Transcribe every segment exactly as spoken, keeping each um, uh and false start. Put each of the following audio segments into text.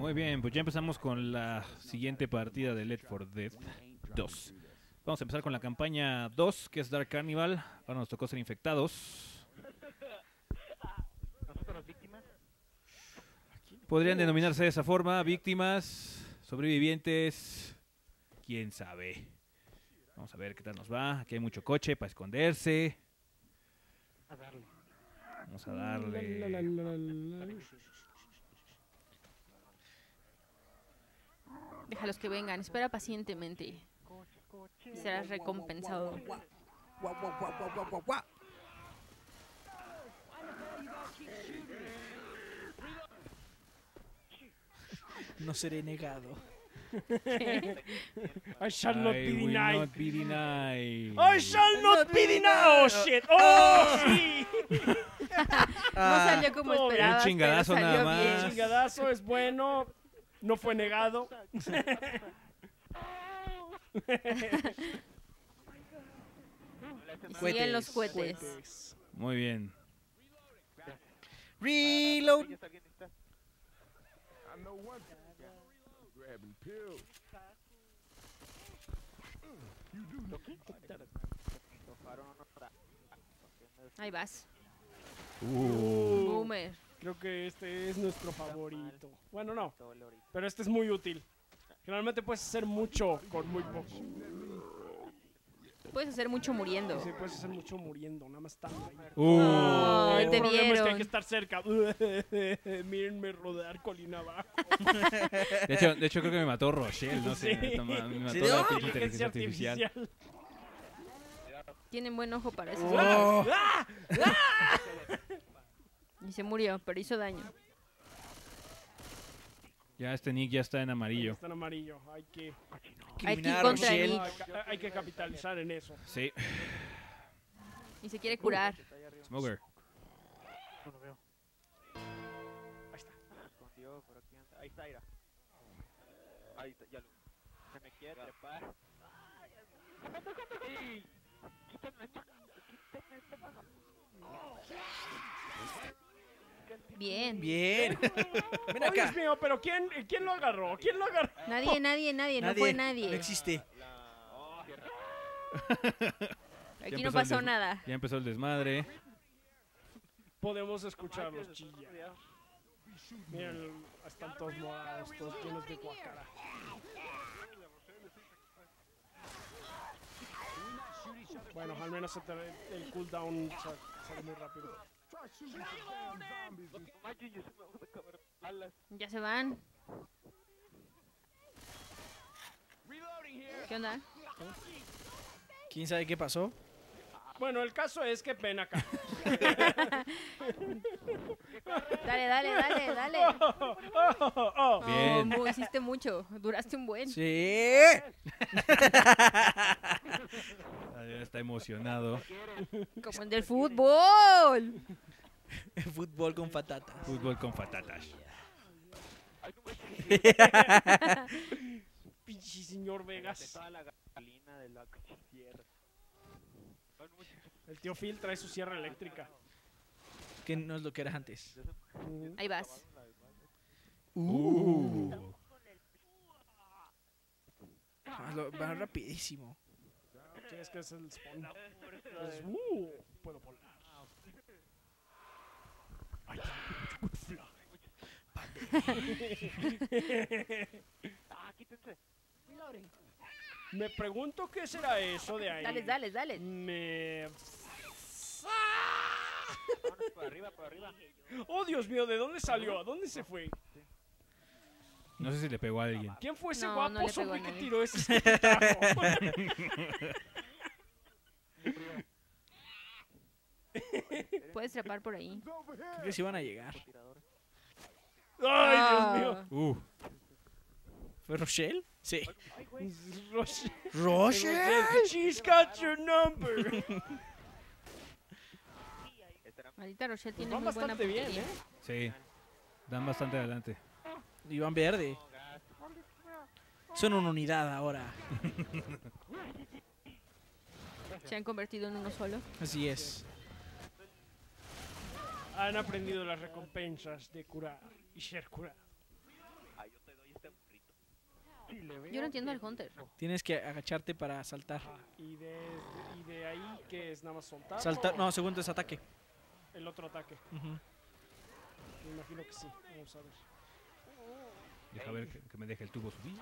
Muy bien, pues ya empezamos con la siguiente partida de Left four Dead dos. Vamos a empezar con la campaña dos, que es Dark Carnival. Ahora nos tocó ser infectados. ¿Nosotros víctimas? Podrían denominarse de esa forma, víctimas, sobrevivientes, quién sabe. Vamos a ver qué tal nos va. Aquí hay mucho coche para esconderse. A darle. Vamos a darle. Déjalos que vengan, espera pacientemente. Coche, coche. Serás recompensado. Guau, guau, guau, guau, guau, guau, guau. No seré negado. I shall not I be will denied. not be denied. I shall not be denied. Oh shit. Oh sí. No salió como todo bien. esperabas, Un chingadazo pero nada salió más. bien. Chingadazo es bueno. No fue negado. Y siguen los cohetes. Cohetes. Muy bien. Reload. ¿Ya está bien? ¿Está? Ahí vas. Uh, Boomer. Creo que este es nuestro favorito. Bueno, no. Pero este es muy útil. Generalmente puedes hacer mucho con muy poco. Puedes hacer mucho muriendo. Sí, puedes hacer mucho muriendo. Nada más estando ahí. uh. Ay, El te problema es que hay vieron. que estar cerca. Mírenme rodar colina abajo. De hecho, de hecho creo que me mató Rochelle, no sé. Sí. toma- Me mató Sí, la no, pinche Inteligencia inteligencia artificial. artificial. Tienen buen ojo para eso. Oh. ¡Ah! Y se murió, pero hizo daño. Ya este Nick ya está en amarillo. Está en amarillo. Hay que, Hay que ir Eliminar a contra Rochelle. Nick. hay que- hay que capitalizar en eso. Sí. Y se quiere curar. Smoker. No lo veo. Ahí está. Se escondió por aquí. anda. Ahí está, Ira. Ahí está, ya lo. Se me quiere trepar. ¡Ey! ¡Quítame esta- quítame esta mano! Bien. Bien. Ven ¡Oh, acá. Dios mío! ¿Pero quién, quién lo agarró? ¿Quién lo agarró? Nadie, nadie, nadie. No fue No nadie. existe. La... tierra. Aquí empezó no el pasó des- nada. Ya empezó el desmadre. Podemos escucharlos chillar. Miren, están todos morados, todos llenos de guacara. Bueno, al menos se te- el cooldown sa- sale muy rápido. Imagine you se me van a acabar balas. Ya se van. ¿Qué onda? ¿Quién sabe qué pasó? Bueno, el caso es que ven acá. Dale, dale, dale, dale. Oh, oh, oh. Bien. Oh, mu- hiciste mucho. Duraste un buen. Sí. Ya está emocionado. Como el del fútbol. Fútbol con patatas. Fútbol con patatas. Pinche señor Vegas. Toda la gasolina de la tierra. El tío Phil trae su sierra eléctrica. Que no es lo que era antes. Mm. Ahí vas. Uh. Ah, lo- Va rapidísimo. Sí, es que es el spawn. Es- uh, puedo volar. Ay, good fly. Ah, quítense. Me pregunto qué será eso de ahí. Dale, dale, dale. Me... Vámonos por arriba, por arriba. Oh, Dios mío, ¿de dónde salió? ¿A dónde se fue? No sé si le pegó a alguien. ¿Quién fue ese No, guapo no le pegó a zombie que nadie. tiró ese escupitajo? Puedes trepar por ahí. Creo que sí van a llegar. ¡Ay, Ah. Dios mío! Uh. ¿Fue Rochelle? Sí. Roche- ¿Rochelle? She's got your number. Maldita Rochelle tiene Van muy buena bastante bien, puntería. ¿eh? Sí. Dan bastante adelante. Iván Verde. Son una unidad ahora. Se han convertido en uno solo. Así es. Han aprendido las recompensas de curar y ser curado. Yo no entiendo el Hunter. Tienes que agacharte para saltar. Ah, y, de, y de ahí que es nada más soltar. Saltar, o no, segundo es ataque. El otro ataque. Ujú. Me imagino que sí. Vamos a ver. Deja ver que, que me deje el tubo subir.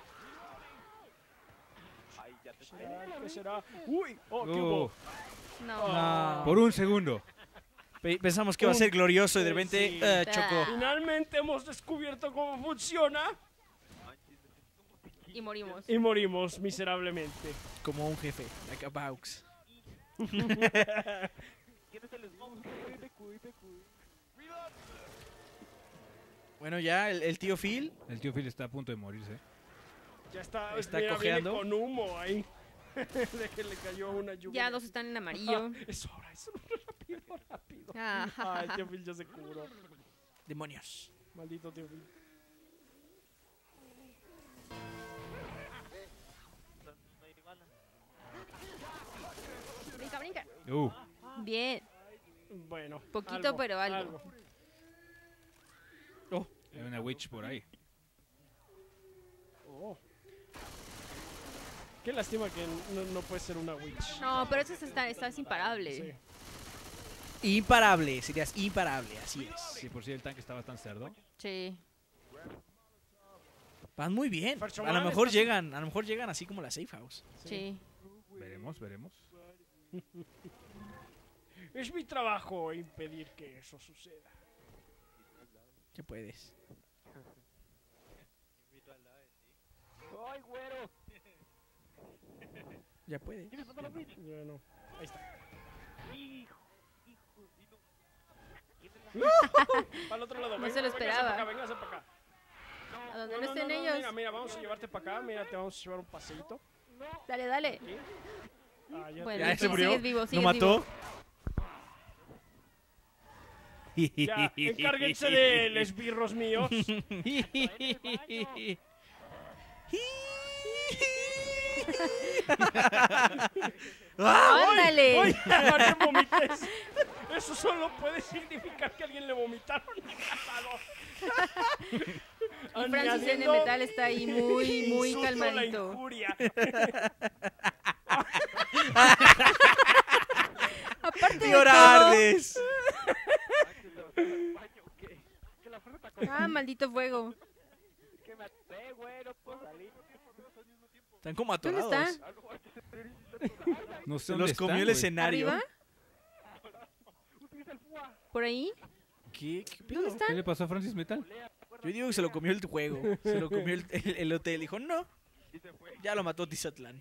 Ay, ya te ¿Será? ¿Qué será? ¡Uy! ¡Oh, qué Oh, hubo! No. No. por un segundo. Pe- Pensamos que iba a ser glorioso y de repente Sí. eh, chocó. Finalmente hemos descubierto cómo funciona. Y morimos. Y morimos miserablemente. Como un jefe, like a Baux. ¿Quién es el smoke? Cuide, cuide, cuide. Bueno, ya el, el tío Phil. El tío Phil está a punto de morirse. Ya está, Está mira, viene cojeando. con humo ahí. De que le cayó una lluvia. Ya dos están en amarillo. Es hora, es hora, rápido, rápido. Ah, Ay, tío Phil ya se curó. Demonios. Maldito tío Phil. No hay bala. Brinca, brinca. Uh, Bien. Bueno. Poquito, pero algo. Oh, hay una witch por ahí. Oh. Qué lástima que no, no puede ser una witch. No, pero eso está, estás imparable. Sí. imparable, serías imparable, así es. Sí, por si el tanque estaba tan cerdo. Sí. Van muy bien. Fercho A lo Man mejor está- llegan, a lo mejor llegan así como la Safe House. Sí. Veremos, veremos. Es mi trabajo impedir que eso suceda. Ya puedes. Invito al lado de ti. ¡Ay, güero! Ya puedes. ¿Quién es la witch? Bueno, ahí está. Hijo, hijo, y no. ¿Quién es la Para el otro lado. No venga, se lo véngase esperaba. para acá, véngase para acá. A donde No, no, no, estén no, no, ellos. Mira, mira, vamos a llevarte para acá. Mira, te vamos a llevar un paseíto. Dale, dale. Aquí. Ah, ya Bueno, Ya sí, se murió. sigues vivo, ¿Lo sigues mató? Ya, encárguense de los birros míos. ¡Ah! ¡Ándale! Oye, no te vomites. Eso solo puede significar que a alguien le vomitaron en el casado. Y Francis N. Metal está ahí muy, muy Insulto a la calmadito. injuria. Aparte de ¡Llorardes! baño o qué? Que la fruta con todo. Ah, maldito fuego. que me até, güero, por salir. Están como ¿Dónde atorados. está? No sé Se dónde los están, comió el güey. escenario. ¿Arriba? ¿Por ahí? ¿Qué? ¿Qué pedo? ¿Dónde ¿Qué están? le pasó a Francis Metal? Yo digo que se lo comió el juego. Se lo comió el, el, el hotel. Dijo, no. Ya lo mató Tizatlán.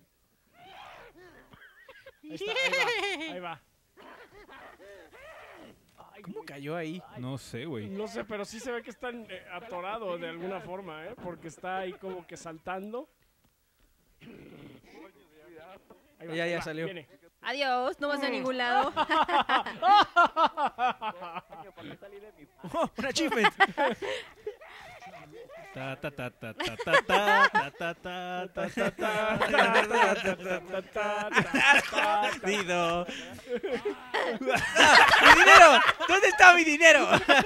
Ahí está, ahí va, ahí va. ¿Cómo cayó ahí? No sé, güey. No sé, pero sí se ve que están eh, atorados de alguna forma, ¿eh? Porque está ahí como que saltando. Ahí va, Ya, ahí ya va, salió. viene. Adiós, no vas a ningún lado. Coño, ¿para qué salí de mi Oh, un achievement. Ta ta ta ta ta ta ta ta ta ta ta ta. Dido. ¡Mi dinero! ¿Dónde está mi dinero?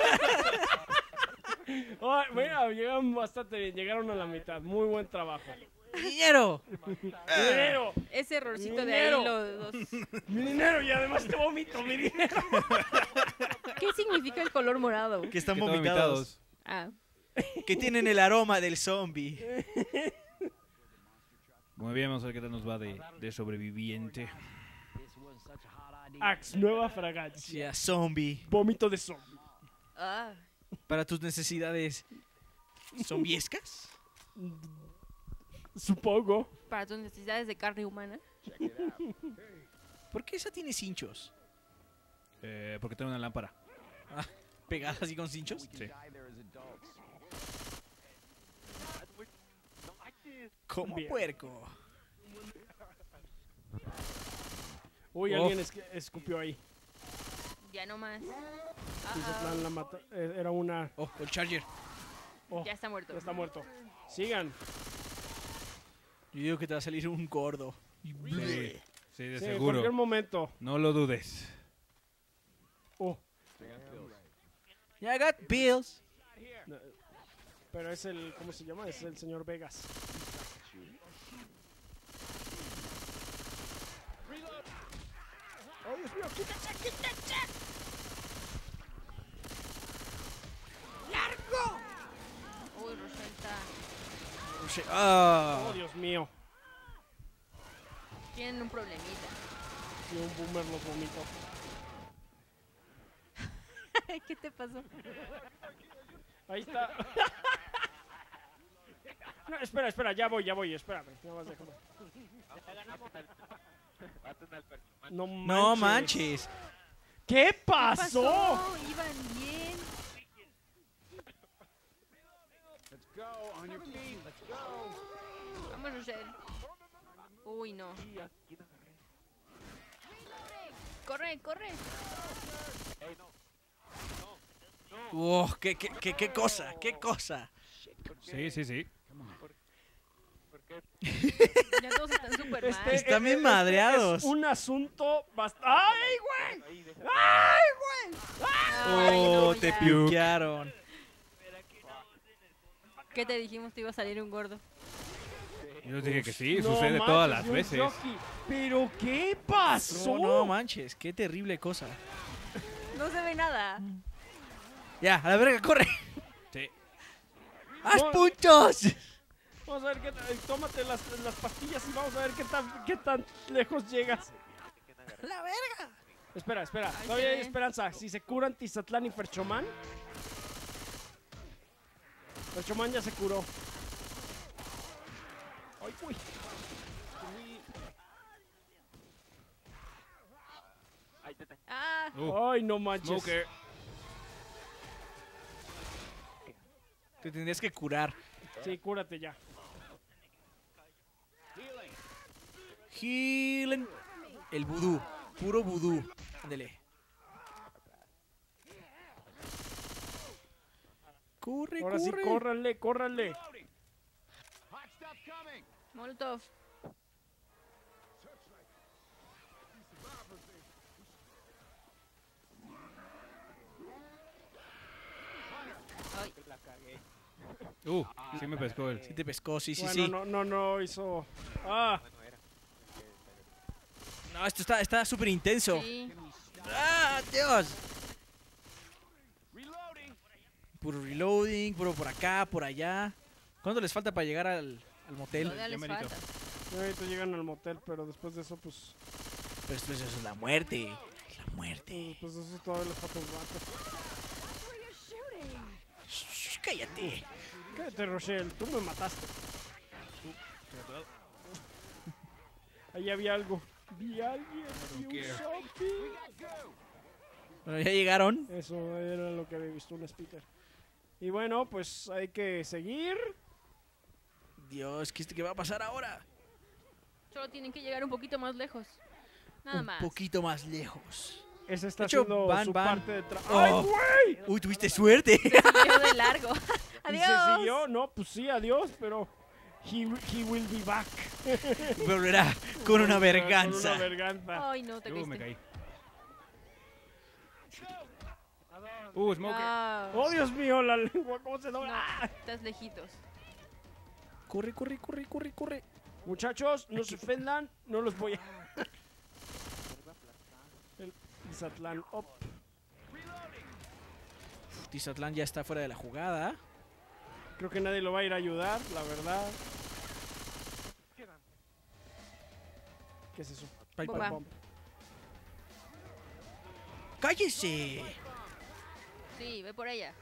Oh, mira, llegaron bastante bien, llegaron a la mitad. Muy buen trabajo. ¡Mi dinero! ¡Mi dinero! Ese errorcito de ahí, Dinero. los, los- ¡Mi dinero! Y además te vomito, mi dinero. ¿Qué significa el color morado? Que están Que están vomitados. Ah, Que tienen el aroma del zombie. Muy bien, vamos a ver qué tal nos va de, de sobreviviente. Axe, nueva fragancia. Ya, zombie. Vómito de zombie. ah. Para tus necesidades zombiescas. Supongo. Para tus necesidades de carne humana. ¿Por qué esa tiene cinchos? Eh, porque tiene una lámpara. ¿Pegadas así con cinchos? Sí. No manches. Como Bien. puerco. Uy, Oh. alguien es- escupió ahí. Ya no más. Tizatlán la mata. eh, Era una. Oh, el charger. Oh, Ya está muerto. ya está muerto. Sigan. Yo digo que te va a salir un gordo. Sí, sí, de Sí, en seguro. cualquier momento. No lo dudes. Oh, I got bills. Pero es el, ¿cómo se llama? Es el señor Vegas. ¡Oh, Dios mío! ¡Quítense, quítense! ¡Largo! Uy, Rochelle está... Rochelle- Ah. ¡Oh, Dios mío! Tienen un problemita. Y un boomer los vomitó. ¿Qué te pasó? Ahí está. No, espera, espera, ya voy, ya voy, espérame. Nada más déjame. No manches. No manches. ¿Qué ¿Qué pasó? pasó? Iban bien. Vamos, Rochelle. Uy, no. Corre, corre. Oh, qué, qué, qué, qué cosa, qué cosa. Sí, sí, sí. Ya todos están súper Este, mal. Están bien este madreados. Es un asunto bastante. ¡Ay, güey! ¡Ay, güey! Ay, no, Oh, te ya. piuquearon. ¿Qué te dijimos? Te iba a salir un gordo. Yo dije que sí, No sucede manches, todas las un veces. jockey. ¿Pero qué pasó? No, no manches, qué terrible cosa. No se ve nada. Ya, a la verga, corre. Sí. ¡Haz No. puntos! Vamos a ver qué tal. Tómate las, las pastillas y vamos a ver qué tan, qué tan lejos llegas. ¡La verga! Espera, espera. Ahí Todavía se hay ve. esperanza. Si se curan Tizatlán y Ferchomán. Ferchomán ya se curó. ¡Ay, uy! Ah, Uh, ¡Ay, no manches! Smoker. Te tendrías que curar. Sí, cúrate ya. Healing. El vudú. Puro vudú. Ándele. Corre, Ahora sí, corre. córranle, córranle. Molotov. Ay, Uh, sí me pescó él. Sí te pescó, sí, sí, Bueno, sí. no, no, no hizo. ¡Ah! No, esto está está súper intenso. sí. ¡Ah, Dios! Puro reloading, puro por acá, por allá. ¿Cuánto les falta para llegar al, al motel? Todavía les merito. falta. Y ahorita llegan al motel, pero después de eso, pues. Pero esto eso es la muerte. La muerte. Después de eso todavía les falta un rato. Shh, cállate. Cállate, Rochelle, tú me mataste. Ahí había algo. Vi a alguien, vi un care. zombie. Bueno, ya llegaron. Eso era lo que había visto un speaker. Y bueno, pues hay que seguir. Dios, ¿qué, ¿qué va a pasar ahora? Solo tienen que llegar un poquito más lejos. Nada Un más. poquito más lejos. Ese está De hecho, haciendo van, su van. parte de tra- Oh. ¡Ay, güey! Uy, tuviste suerte. Se siguió de largo. ¿Y Adiós. se siguió? No, pues sí, adiós, pero he, he will be back. Volverá con una Con verganza. una verganza. Ay, no, te Uh, me caíste. caí. Uh, Smoker. Ah, ¡Oh, Dios mío, la lengua! ¿Cómo se dobla? no, ¡Ah! estás lejitos. Corre, corre, corre, corre, corre. Muchachos, no se ofendan, no los voy a... El Tizatlán up. Tizatlán ya está fuera de la jugada. Creo que nadie lo va a ir a ayudar, la verdad. ¿Qué es eso? Pipe Bomba. bomb. ¡Cállese! Sí, ve por ella.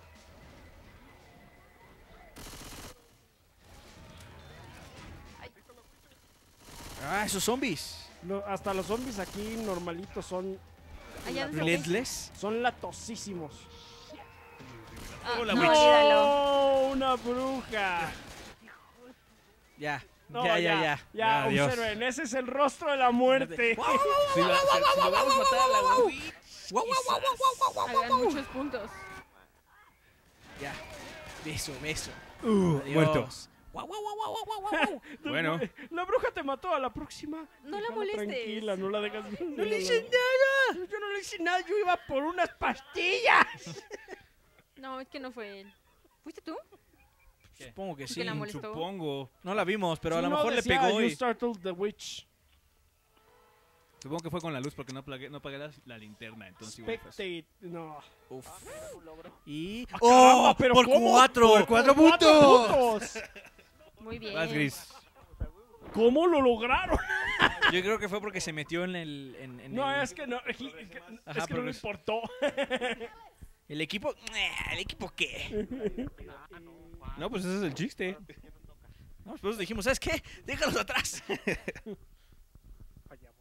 Ah, esos zombies. Lo- hasta los zombies aquí normalitos son... Allá de Relentless. Son latosísimos. Ah, Hola, no, witch. olvídalo. ¡Oh, una bruja! Ya. No, ya, ya, ya, ya. Ya, adiós. observen, ese es el rostro de la muerte. Si, la- si- si logramos matar a la witch, Guau, guau, guau, guau, guau, guau, Hagan guau. muchos puntos. Ya. Beso, beso. Uh, Adiós. muerto. Guau, guau, guau, guau, guau, guau, guau. Bueno. La bruja te mató a la próxima. No la Déjala molestes. Tranquila, no la dejas. No le hice nada. Yo no le hice nada, yo iba por unas pastillas. No, es que no fue él. ¿Fuiste tú? Supongo que ¿Que sí. la molestó? Supongo. No la vimos, pero a Sí, lo no, mejor le decía, pegó You y... startled the witch. Supongo que fue con la luz porque no apagué, no apagué la, la linterna. Entonces igual fue eso. Spectate. No. Uf. Y... Ah, ¡Oh! caramba, pero ¡Por ¿cómo? cuatro! ¡Por cuatro puntos! Muy bien. Vas, Gris. ¿Cómo lo lograron? Yo creo que fue porque se metió en el... En, en No, el, es que no, es que, Ajá, es que no le progres- importó. el equipo... ¿El equipo qué? No, pues ese es el chiste. No, pues por eso dijimos, ¿sabes qué? Déjalos atrás. Fallamos.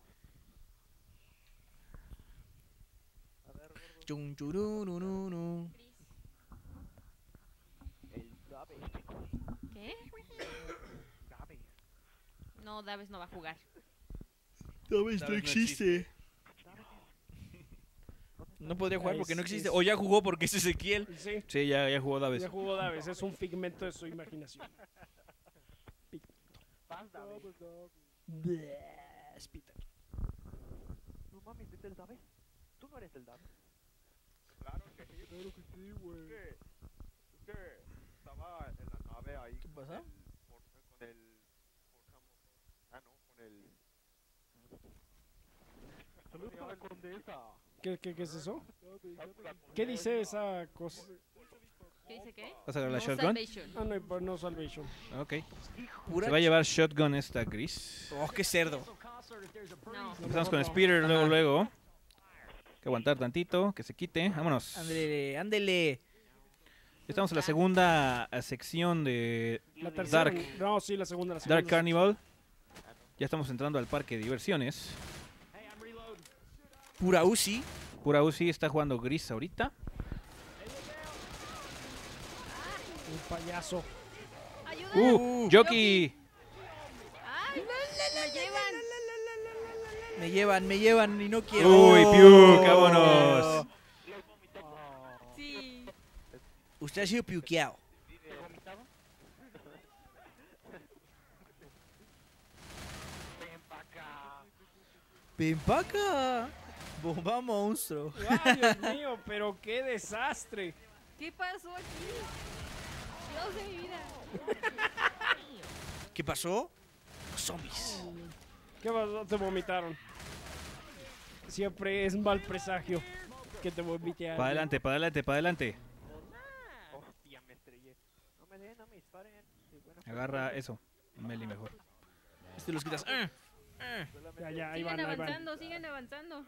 Chun, chururururu. El Daves. ¿Qué? Daves. No, Daves no va a jugar. Davis no existe. No podría jugar Ay, porque no es- existe. es- O ya jugó porque es Ezequiel. Sí, Sí, ya, ya jugó Daves. ya jugó Daves, es un figmento de su imaginación. Vas, Daves. Bleh, Spita. No mames, ¿es el Daves? ¿Tú no eres el Daves? Claro que sí. Claro que sí, güey. Es que, es que estaba en la nave ahí. ¿Qué con pasa? el- por- Con el... forjamos- Ah, no, con el... Saludos a la condesa. ¿Qué, qué, ¿Qué es eso? ¿Qué dice esa cosa? ¿Qué dice qué? ¿Vas a agarrar la No shotgun? salvation. Ah, no, pues no Salvation. Ok. Pura Se va a llevar shotgun esta Gris. Oh, qué cerdo. No. Empezamos con Speeder, luego, luego. Hay que aguantar tantito, que se quite. Vámonos. Ándele, ándele. Estamos en la segunda eh, sección de La tercera. Dark. No, sí, la segunda. La segunda Dark Carnival. Ya estamos entrando al parque de diversiones. Pura Uzi. Pura Uzi está jugando Gris ahorita. Un payaso. ¡Ayuda! ¡Uh! ¡Jockey! ¡Ay! ¡Me llevan! Me llevan, me llevan y no quiero. ¡Uy, Piuk! ¡Vámonos! Sí. Usted ha sido piuqueado. Ven pa' acá. Bomba monstruo. ¡Ay, Dios mío! ¡Pero qué desastre! ¿Qué pasó aquí? Dios de mi vida. ¿Qué pasó? Los zombies. ¿Qué pasó? Te vomitaron. Siempre es mal presagio que te vomite alguien. Para adelante, para adelante, para adelante. Hostia, me estrellé. No me den, no me disparen. Sí, bueno, Agarra eso. Meli mejor. Este los quitas. Ah, ah. Ya, ya, ahí Sigan van, ahí van. avanzando, sigan avanzando.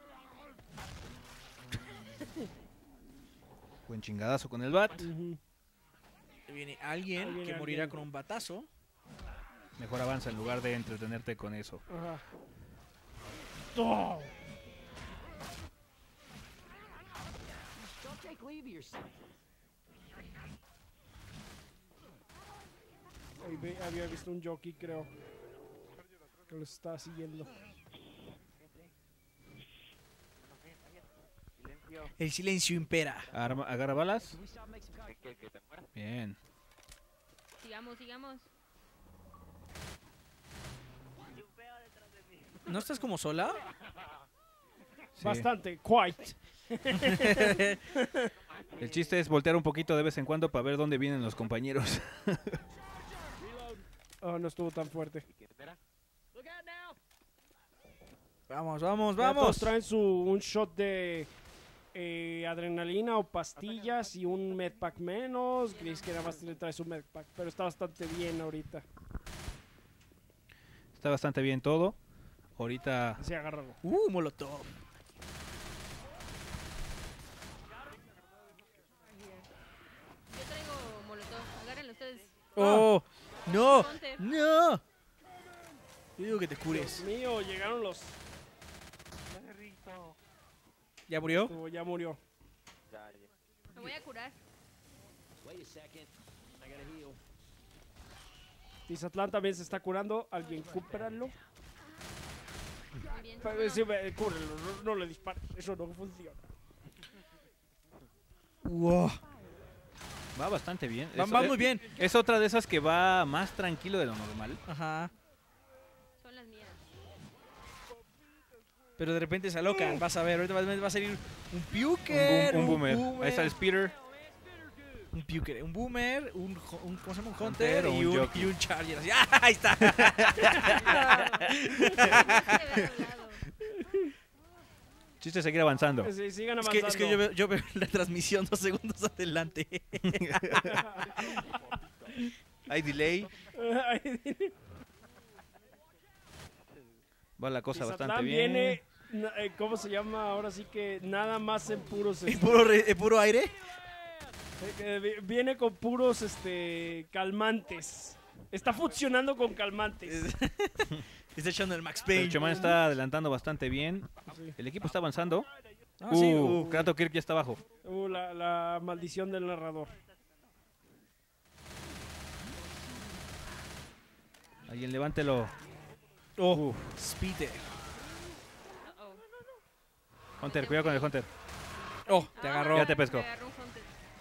Buen chingadazo con el bat. Ujú. Viene alguien Ahí viene que morirá alguien. con un batazo. Mejor avanza en lugar de entretenerte con eso. Ajá. ¡Oh! Ahí ve- había visto un jockey, creo. Que los estaba siguiendo. silencio. El silencio impera. Arma- agarra balas. ¿Qué, qué, que te mueras? Bien. Sigamos, sigamos. ¿No estás como sola? Sí. Bastante, quite. El chiste es voltear un poquito de vez en cuando para ver dónde vienen los compañeros. Oh, no estuvo tan fuerte. ¿Quién era? Vamos, vamos, Ya todos vamos. traen su, un shot de eh, adrenalina o pastillas y un medpack menos. Gris que nada más le trae su medpack, pero está bastante bien ahorita. Está bastante bien todo. Ahorita Así agárralo. Uh, molotov. Yo traigo molotov. Agárrenlo ustedes. Oh, no, Ponte. no. Yo digo que te Dios cures. mío, llegaron los... Perrito. ¿Ya murió? Estuvo, ya murió. Ya, ya. Me voy a curar. Tizatlán también se está curando. Alguien cúpralo. Muy bien. Pero, Bueno, sí, ve, cúbrelo, no, no le dispares. Eso no funciona. Wow. va bastante bien. Va, Es- va es- muy bien. Es otra de esas que va más tranquilo de lo normal. Ajá. son las mías. Pero de repente se alocan. Vas a ver, ahorita va va a salir un Un, puker. boom- un boomer. boomer. Ahí está el speeder. Un Puker, un Boomer, un, ho- un ¿cómo se llama? Un Hunter Hunter, o y, un un, Jockey. y un Charger. Así, ¡ah, ahí está! Chiste es seguir avanzando. Sí, sigan Es que, avanzando. es que yo, veo, yo veo la transmisión dos segundos adelante. Hay delay. Va la cosa Tizatlán bastante bien. viene, na- eh, ¿cómo se llama? Ahora sí que nada más en puros... ¿Y este, puro, re- eh, puro aire? eh, que vi- viene con puros este calmantes. Está funcionando con calmantes. Está echando el Max Pero Payne. Choman está adelantando bastante bien. Sí. El equipo está avanzando. Ah, sí, uh, uh. Kratos Kirk ya está abajo. Uh, la, la maldición del narrador. Alguien levántelo. Oh, Speeder. Hunter, cuidado con el Hunter. Oh, te agarró. Ya te pescó. Me agarró un Hunter.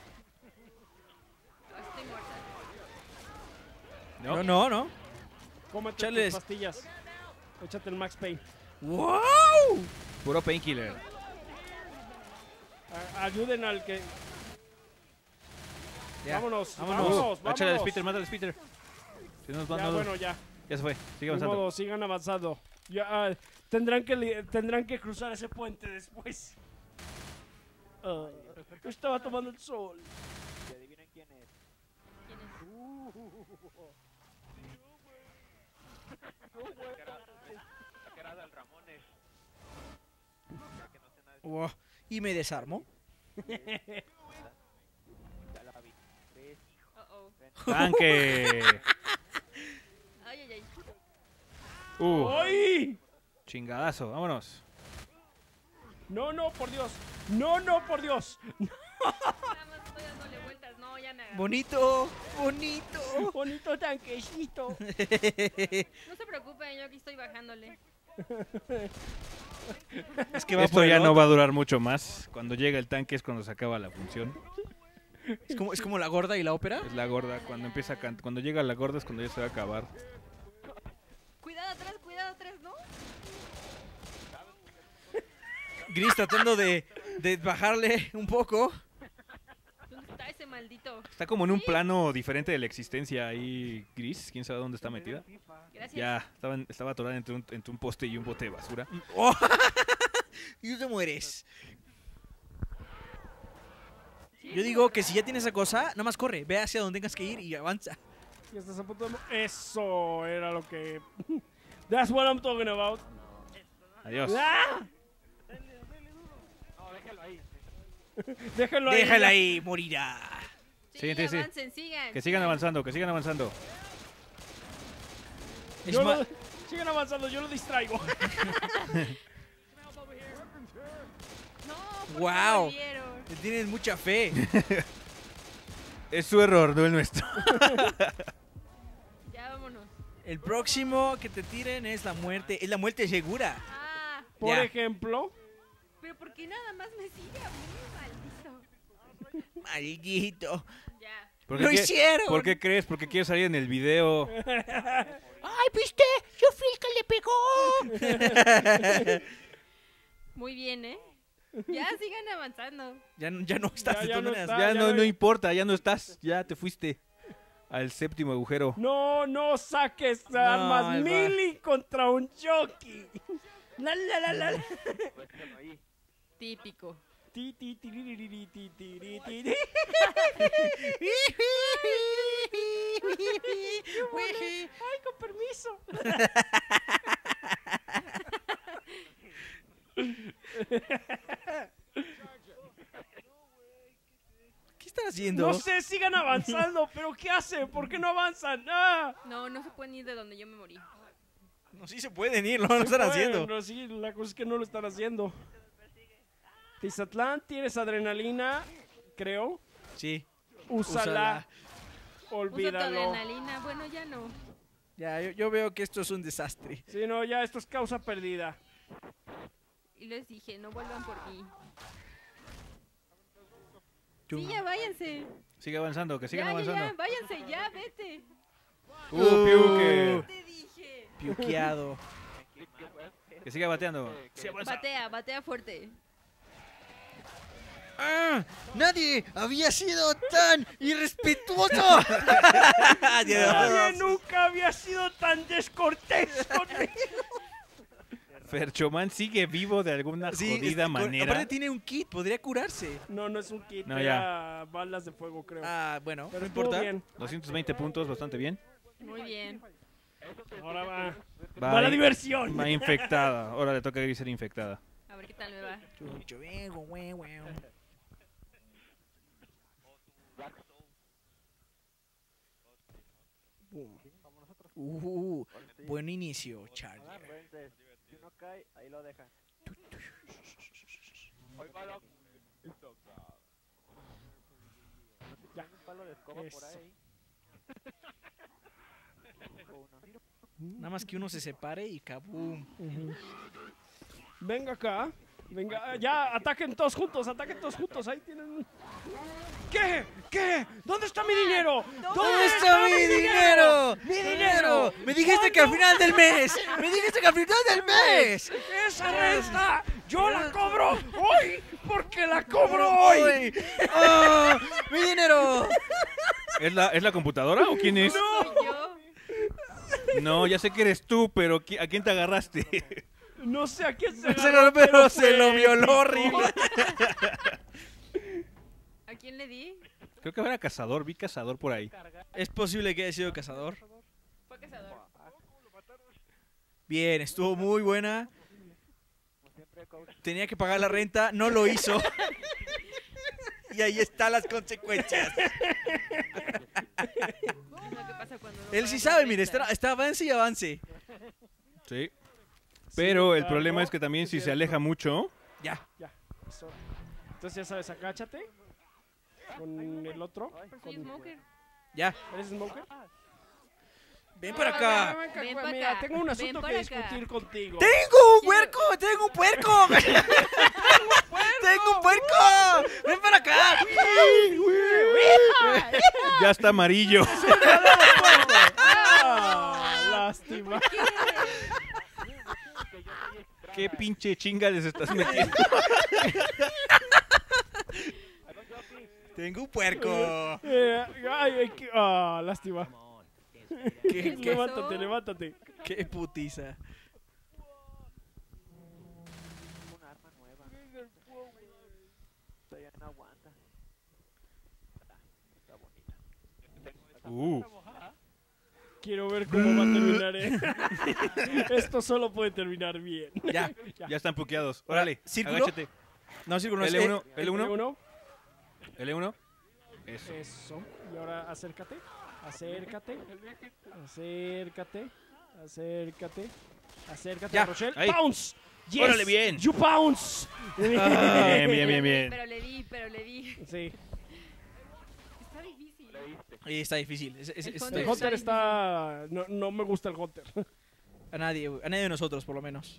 Ah, estoy muerta. No, no, no. Cómete Chales. tus pastillas. Échate el Max Payne. ¡Wow! Puro painkiller. A- ayuden al que... Ya, Vámonos, vámonos. vámonos, Uh, vámonos. Échale al Spitter, mátale al Spitter. Si no, no, Ya, no, bueno, ya. ya se fue. Sigue Ni avanzando. modo, sigan avanzando. Ya, ah, tendrán, que, li- tendrán que cruzar ese puente después. Ah, estaba tomando el sol. Y adivinen quién es. ¿Quién es? La cara del Ramones. Ya que no sé nada de Wow. Y me desarmo. ya la vi. ¿Ves? Uh-oh. ¡Tanque! Ay, ay, ay. Uh, ¡Ay! chingadazo. Vámonos. No, no, por Dios. No, no, por Dios. Nada más estoy dándole vueltas. No, ya me agarró. Bonito, bonito. Bonito tanquecito. No se preocupen, yo aquí estoy bajándole. Es que va Esto por el ya no otro. va a durar mucho más. Cuando llega el tanque es cuando se acaba la función. Es como, es como la gorda y la ópera. Es la gorda. Cuando empieza a can- cuando llega la gorda es cuando ya se va a acabar. Cuidado atrás, cuidado atrás, ¿no? Gris tratando de, de bajarle un poco. ¿Dónde está ese maldito? Está como en un plano diferente de la existencia ahí, Gris. ¿Quién sabe dónde está metida? Gracias. Ya, estaba, en- estaba atorada entre un, entre un poste y un bote de basura. Oh. Y te mueres. Yo digo que si ya tienes esa cosa, nada más corre, ve hacia donde tengas que ir y avanza. Ya estás a punto de... mo- Eso era lo que... That's what I'm talking about. Adiós. ¡Ah! No, déjalo ahí. Déjenlo ahí. Déjala ya. ahí, morirá. Sí, Sí, sí, sí. avancen, sigan. Que sigan avanzando, que sigan avanzando. Es Yo ma- lo- Sigan avanzando, yo lo distraigo. No, ¿por qué Guau. volvieron? Le tienes mucha fe. Es su error, no el nuestro. Ya vámonos. El próximo que te tiren es la muerte. Es la muerte segura. Ah, Por Ya. ejemplo... pero ¿por qué nada más me sigue a mí, maldito? Maldito. Ya. ¿Por ¡Lo qué- hicieron! ¿Por qué crees? Porque quiero salir en el video. ¡Ay, viste! ¡Yo fui el que le pegó! Muy bien, ¿eh? Ya, sigan avanzando. ya, no- ya no estás Ya- de ya todas no maneras. está. Ya ya no, no- no importa, ya no estás. Ya te fuiste al séptimo agujero. No, no saques No, armas ahí va. melee contra un jockey. La, la, la, la, la. Pues déjalo ahí. Típico. Ti, ti, tiririri, ti, tiri, ti, ti. Ay, con permiso. ¿Qué están haciendo? No sé, sigan avanzando, pero ¿qué hacen? ¿Por qué no avanzan? ¡Ah! No, no se pueden ir de donde yo me morí. No, sí se pueden ir, lo van a estar haciendo. Bueno, sí, la cosa es que no lo están haciendo. Tizatlán, tienes adrenalina, creo. Sí. Úsala. Úsala. Usa tu Olvídalo. adrenalina. Bueno, ya no. Ya, yo, yo veo que esto es un desastre. Sí, no, ya esto es causa perdida. Y les dije, no vuelvan por mí. Yo- Sí, ya váyanse. Sigue avanzando, que sigan Ya, ya, avanzando. ya, váyanse, ya, vete. Uh, Piuque. Te dije. Piuqueado. Que siga bateando. Sí, avanza. Batea, batea fuerte. ¡Ah! ¡Nadie había sido tan irrespetuoso! Nadie nunca había sido tan descortés conmigo. Ferchoman sigue vivo de alguna Sí, jodida es- con- manera. aparte tiene un kit, podría curarse. No, no es un kit, No, era balas de fuego, creo. Ah, bueno, Pero no estuvo importa. bien. doscientos veinte puntos, bastante bien. Muy bien. Ahora va. Va, Va la in- diversión. va infectada. Ahora le toca a ser infectada. A ver qué tal me va. Chucho, eh, güey, güey. Uh, buen inicio, Charlie. Acuérdense, si uno cae, ahí lo dejan. Ahí va la... Ya. Un palo de escoba por Eso. ahí. Uno. Nada más que uno se separe y kabum. Ujú. Venga acá. Venga, ya, ataquen todos juntos, ataquen todos juntos. Ahí tienen. ¿Qué? ¿Qué? ¿Dónde está mi dinero? ¿Dónde está mi dinero? ¡Mi dinero! Me dijiste que al final del mes. Me dijiste que al final del mes. ¡Esa renta! ¡Yo la cobro hoy! ¡Porque la cobro hoy! Hoy. ¡Oh, mi dinero! ¿Es la, ¿Es la computadora o quién es? Soy yo. No, ya sé que eres tú, pero ¿qui- ¿a quién te agarraste? No sé a quién se Se agarró, lo, pero se fue lo violó épico. horrible. ¿A quién le di? Creo que era cazador, vi cazador por ahí. Es posible que haya sido cazador. Fue cazador. Bien, estuvo muy buena. Como siempre, coach. Tenía que pagar la renta, no lo hizo. Y ahí están las consecuencias. Es lo que pasa cuando no Él sí pagas la sabe, mire, renta. está, está avance y avance. Sí. Pero el claro. problema es que también si se aleja mucho... Ya. Ya, eso. Entonces ya sabes, agáchate. Con el otro. Pero soy smoker. Ya. ¿Eres smoker? Ven para acá. Ven, Ven acá, para mira, acá. tengo un Ven asunto que para acá. discutir contigo. ¡Tengo un huerco! ¡Tengo un puerco! ¡Tengo un puerco! ¡Ven para acá! Ya está amarillo. Ah, lástima. ¿Qué pinche chinga les estás metiendo? ¡Tengo un puerco! Eh, ay, ay, qué- ah, lástima. ¿Qué, qué, Levántate, levántate. qué putiza? Un arma nueva. Todavía no aguanta. Está bonita. Uh, Quiero ver cómo va a terminar. eh. Esto solo puede terminar bien. Ya. ya están puqueados. Órale, ¿Círculo? agáchate. No, círculo no es- L uno, eh, L uno, Uno. L uno. Eso. Eso. Y ahora acércate. Acércate. Acércate. Acércate. Acércate, Ya, Rochelle. ahí. ¡Pounce! Yes. Órale, bien. You pounce. Bien, bien, bien, bien. Pero le di, pero le di. Sí. Está difícil. Ahí está difícil. Es- es- El es- Hunter. El Hunter está... No, no me gusta el Hunter. a nadie, a nadie de nosotros, por lo menos.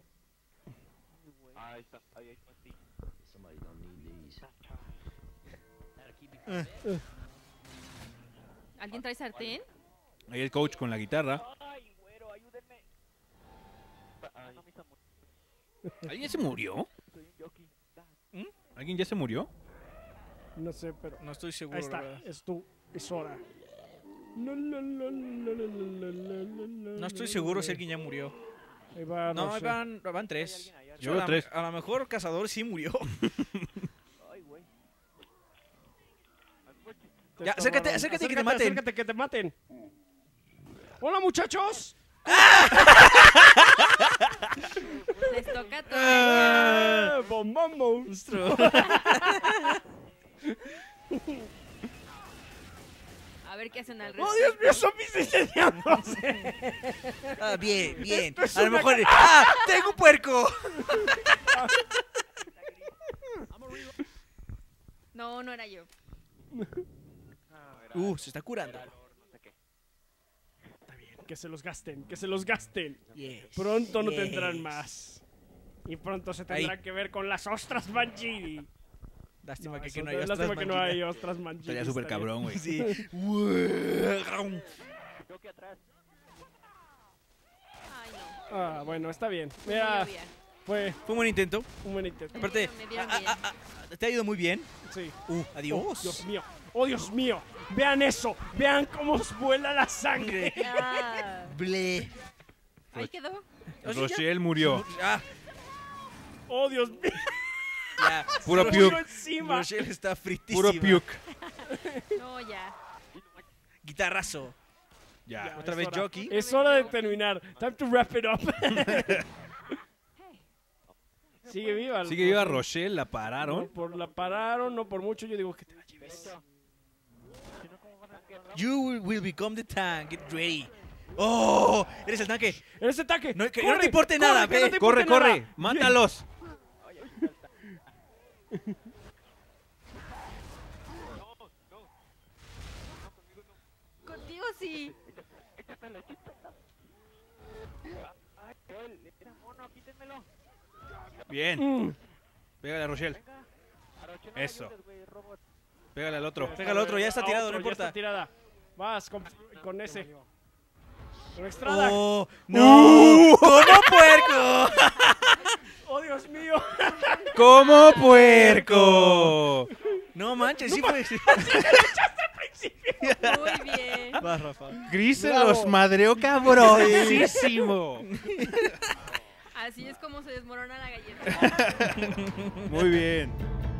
Ahí está, ahí, ahí, sí. ¿Alguien trae sartén? Ahí el coach con la guitarra. Ay, güero, ayúdenme. Ah, no me hizo mucho. ¿Alguien se murió? Soy un jockey. ¿Alguien ya se murió? No sé, pero... No estoy seguro, Ahí la está. verdad. Es tu... Es hora. No, no, no, no, no, no, no, no, no, No estoy no, seguro no. si alguien ya murió. Ahí va No, ahí Rochelle. van, van tres. Hay alguien allá. Yo a, veo la, tres. a lo mejor Cazador sí murió. Ay, güey. Te Ya, está acércate, robando. acércate que te maten. Acércate que te maten. Hola, muchachos. Les toca a todos. Eh, bombón monstruo. A ver qué hacen al Oh, respecto. Dios mío, son mis diseñados. Ah, bien, bien. Esto es A lo una mejor. ¡Ah! ¡Tengo un puerco! No, no era yo. Uh, se está curando. Está bien, que se los gasten, que se los gasten. Yes, Pronto no yes. tendrán más. Y pronto se tendrán Ahí. que ver con las ostras Mangini. Lástima No, que, eso- que no hay lástima ostras que no manchinas. hay ostras Mangini. Estaría súper estaría- cabrón, güey. Sí. Jockey atrás. Ay, no. Ah, bueno, está bien. Muy Mira, obvia. Fue Fue un buen intento. un buen intento. Aparte, Me dieron ah, bien. ah, ah, ah, te ha ido muy bien. Sí. Uh, Oh, adiós. Dios mío. Oh, Dios mío. Vean eso. Vean cómo os vuela la sangre. Ah, Ble. ahí quedó. Rochelle murió. Ah, Oh, Dios mío. ya. Puro Se puke. murió encima. Rochelle está fritísima. Puro puke. No, ya. Guitarrazo. Ya. Ya, Otra es vez hora. Jockey. Es hora de terminar. Time to wrap it up. Sigue viva. Sigue viva Rochelle. Rochelle, la No pararon. por la pararon, no por mucho. Yo digo que te la lleves. You will, will become the tank. Get ready. Oh, eres el tanque. ¡En ese ataque! No, que no ¡Corre! te importe ¡Corre, nada, que no ve! te Corre, importe corre. nada! Mátalos. Contigo sí. Ay, él, era mono, quítenmelo. Bien. Mm. Pégale a Rochelle. A Rochelle no le Eso. ayudes, güey, robot. Pégale al otro. Pega al otro, ya está A tirado, otro, no ya importa. está tirada. Vas con, con ese. Con Estrada. Oh, Oh, no. ¡Como puerco! Dios mío. ¡Como puerco! No manches, sí fue. Muy bien. Vas, Rafa. Gris se Bravo. los madreó cabronísimo. Así es como se desmorona la galleta. Muy bien.